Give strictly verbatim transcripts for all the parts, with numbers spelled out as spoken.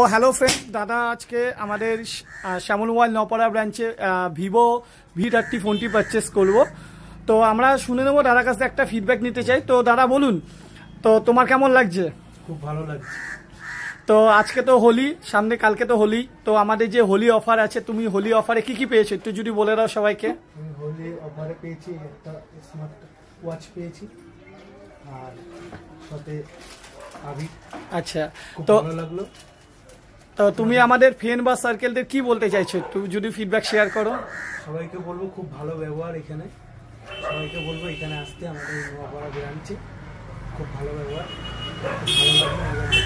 Hello friend, দাদা আজকে আমাদের শ্যামল মোবাইল নপাড়া ব্রাঞ্চে ভিভো ভি থার্টি ফোনটি পারচেস করবো। তো আমরা শুনে নেবো দাদার কাছে একটা ফিডব্যাক নিতে চাই। তো দাদা বলুন, তো তোমার কেমন লাগছে? খুব ভালো লাগছে। তো আজকে তো হোলি, সামনে কালকে তো হোলি, তো আমাদের যে হোলি অফার আছে, তুমি হোলি অফারে কি কি পেয়েছো একটু যদি বলে দাও সবাইকে। আমি হোলি অফারে পেয়েছি একটা স্মার্ট ওয়াচ পেয়েছি, আর সাথে আবি। আচ্ছা, তো তো ভালো লাগলো। তো তুমি আমাদের ফ্রেন্ড বা সার্কেলদের কি বলতে চাইছো একটু যদি ফিডব্যাক শেয়ার করো। সবাইকে বলবো খুব ভালো ব্যবহার এখানে, সবাইকে বলবো এখানে আসতে, আমাদের নোয়াপাড়া ব্রাঞ্চে খুব ভালো ব্যবহার, খুব ভালো লাগলো।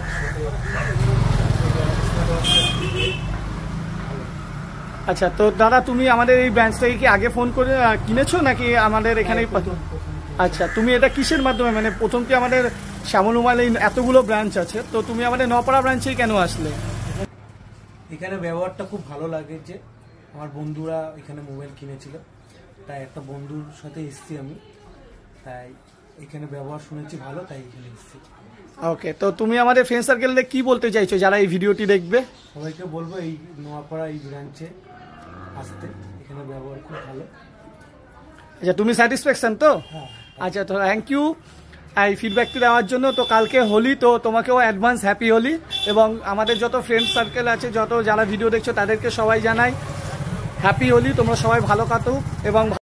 আচ্ছা, তো দাদা তুমি আমাদের এই ব্রাঞ্চ থেকে কি আগে ফোন করে আহ, কিনেছো নাকি আমাদের এখানেই? আচ্ছা, তুমি এটা কিসের মাধ্যমে, মানে প্রথম কি আমাদের শ্যামল মোবাইলে এতগুলো ব্রাঞ্চ আছে, তো তুমি আমাদের নপাড়া ব্রাঞ্চেই কেন আসলে? এখানে ব্যবহারটা খুব ভালো লাগে, যে আমার বন্ধুরা এখানে মোবাইল কিনেছিল, তাই একটা বন্ধুর সাথে এসেছি আমি, তাই এখানে ব্যবহার শুনেছি ভালো, তাই এখানে এসেছি। ওকে, তো তুমি আমাদের ফ্রেন্ড সার্কেলদের কি বলতে চাইছো যারা এই ভিডিওটি দেখবে? সবাইকে বলবো এই নোয়াপাড়া এই ব্রাঞ্চে আসতে, এখানে ব্যবহার খুব ভালো। আচ্ছা, তুমি স্যাটিসফ্যাকশন তো? হ্যাঁ। আচ্ছা, তো থ্যাংক ইউ এই ফিডব্যাকটি দেওয়ার জন্য। তো কালকে হোলি, তো তোমাকেও অ্যাডভান্স হ্যাপি হোলি, এবং আমাদের যত ফ্রেন্ড সার্কেল আছে, যত যারা ভিডিও দেখছো তাদেরকে সবাই জানাই হ্যাপি হোলি। তোমরা সবাই ভালো কাটুক এবং